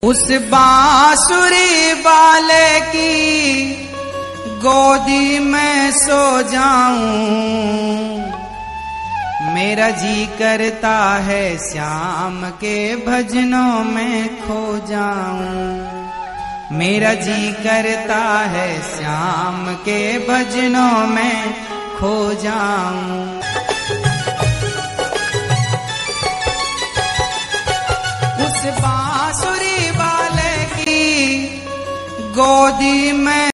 उस बांसुरी वाले की गोदी में सो जाऊं। मेरा जी करता है श्याम के भजनों में खो जाऊं। मेरा जी करता है श्याम के भजनों में खो जाऊं। उस बांसुरी वाले की गोदी में